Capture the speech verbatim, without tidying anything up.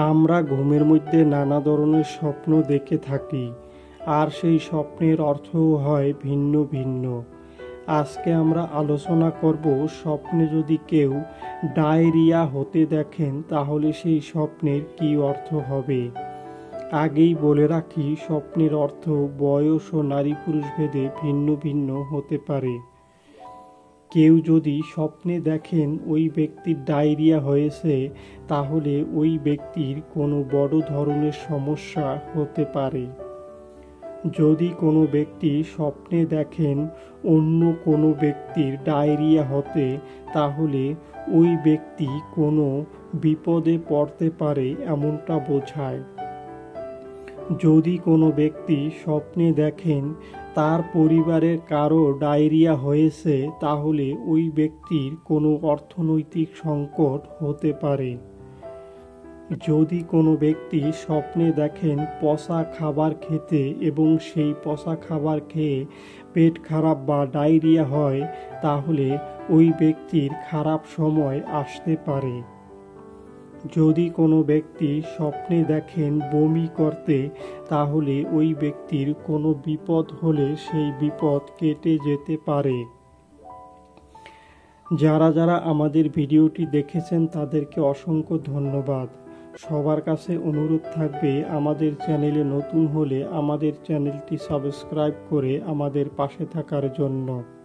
আমরা ঘুমের মধ্যে নানা ধরনের স্বপ্ন দেখে থাকি, আর সেই স্বপ্নের অর্থও হয় ভিন্ন ভিন্ন। আজকে আমরা আলোচনা করব, স্বপ্নে যদি কেউ ডায়রিয়া হতে দেখেন তাহলে সেই স্বপ্নের কী অর্থ হবে। আগেই বলে রাখি, স্বপ্নের অর্থ বয়স ও নারী পুরুষ ভেদে ভিন্ন ভিন্ন হতে পারে। কেউ যদি স্বপ্নে দেখেন ওই ব্যক্তির ডায়রিয়া হয়েছে, তাহলে ওই ব্যক্তির কোনো বড় ধরনের সমস্যা হতে পারে। যদি কোনো ব্যক্তি স্বপ্নে দেখেন অন্য কোনো ব্যক্তির ডায়রিয়া হতে, তাহলে ওই ব্যক্তি কোনো বিপদে পড়তে পারে এমনটা বোঝায়। যদি কোনো ব্যক্তি স্বপ্নে দেখেন তার পরিবারের কারো ডায়রিয়া হয়েছে, তাহলে ওই ব্যক্তির কোনো অর্থনৈতিক সংকট হতে পারে। যদি কোনো ব্যক্তি স্বপ্নে দেখেন পচা খাবার খেতে এবং সেই পচা খাবার খেয়ে পেট খারাপ বা ডায়রিয়া হয়, তাহলে ওই ব্যক্তির খারাপ সময় আসতে পারে। যদি কোনো ব্যক্তি স্বপ্নে দেখেন বমি করতে, তাহলে ওই ব্যক্তির কোনো বিপদ হলে সেই বিপদ কেটে যেতে পারে। যারা যারা আমাদের ভিডিওটি দেখেছেন তাদেরকে অসংখ্য ধন্যবাদ। সবার কাছে অনুরোধ থাকবে, আমাদের চ্যানেলে নতুন হলে আমাদের চ্যানেলটি সাবস্ক্রাইব করে আমাদের পাশে থাকার জন্য।